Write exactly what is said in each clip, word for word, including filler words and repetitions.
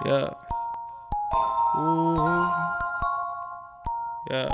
Yeah. Ooh. Yeah.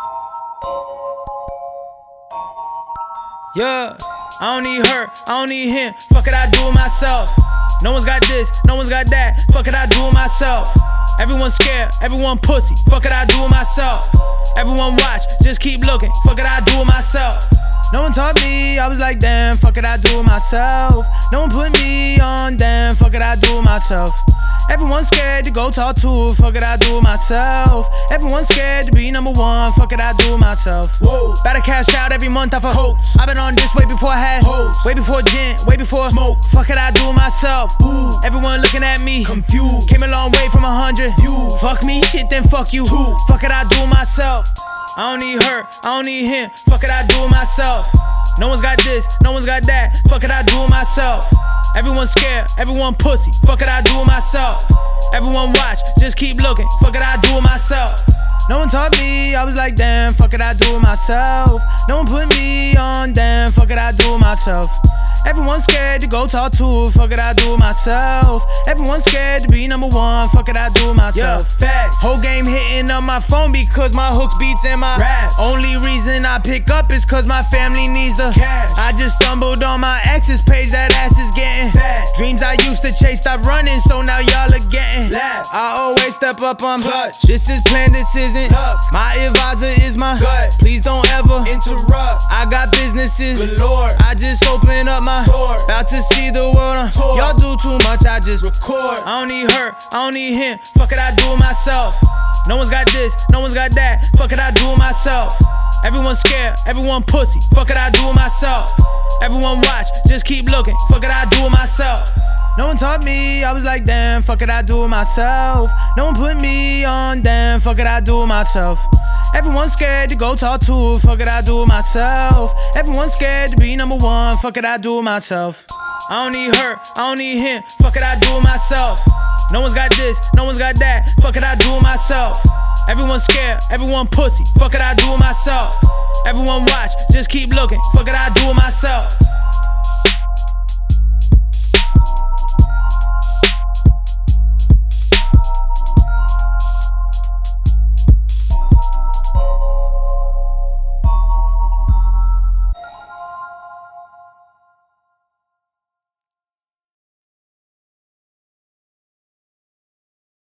Yeah. I don't need her, I don't need him. Fuck it, I do it myself. No one's got this, no one's got that. Fuck it, I do it myself. Everyone's scared, everyone pussy. Fuck it, I do it myself. Everyone watch, just keep looking. Fuck it, I do it myself. No one taught me, I was like, damn, fuck it, I do it myself. No one put me on, damn, fuck it, I do it myself. Everyone's scared to go talk to, fuck it, I do it myself. Everyone's scared to be number one, fuck it, I do it myself. Whoa. Better cash out every month off a hoax. I've been on this way before I had hoes. Way before gin, way before smoke. Fuck it, I do it myself. Ooh. Everyone looking at me confused. Came a long way from a hundred. You fuck me, shit, then fuck you. Ooh. Fuck it, I do it myself. I don't need her, I don't need him. Fuck it, I do it myself. No one's got this, no one's got that. Fuck it, I do it myself. Everyone's scared, everyone pussy. Fuck it, I do it myself. Everyone watch, just keep looking. Fuck it, I do it myself. No one taught me, I was like, damn, fuck it, I do it myself. No one put me on, damn, fuck it, I do it myself. Everyone's scared to go talk to, fuck it, I do it myself. Everyone's scared to be number one, fuck it, I do it myself. Yeah, facts. Whole game hitting up my phone because my hooks beats in my rap. Only reason I pick up is cause my family needs the cash. I just stumbled on my ex's page, that ass is getting fat. Dreams I used to chase stop running, so now y'all are getting laughed. I always step up on clutch. This is planned, this isn't luck. My advisor is my gut. Please don't ever interrupt. I got businesses galore. I just open up my store. About to see the world on tour. Y'all do too much, I just record. I don't need her, I don't need him. Fuck it, I do it myself. No one's got this, no one's got that. Fuck it, I do it myself. Everyone's scared, everyone pussy. Fuck it, I do it myself. Everyone watch, just keep looking. Fuck it, I do it myself. No one taught me, I was like, damn, fuck it, I do it myself. No one put me on, damn, fuck it, I do it myself. Everyone's scared to go talk to, fuck it, I do it myself. Everyone's scared to be number one, fuck it, I do it myself. I don't need her, I don't need him. Fuck it, I do it myself. No one's got this, no one's got that. Fuck it, I do it myself. Everyone's scared, everyone pussy. Fuck it, I do it myself. Everyone watch, just keep looking. Fuck it, I do it myself.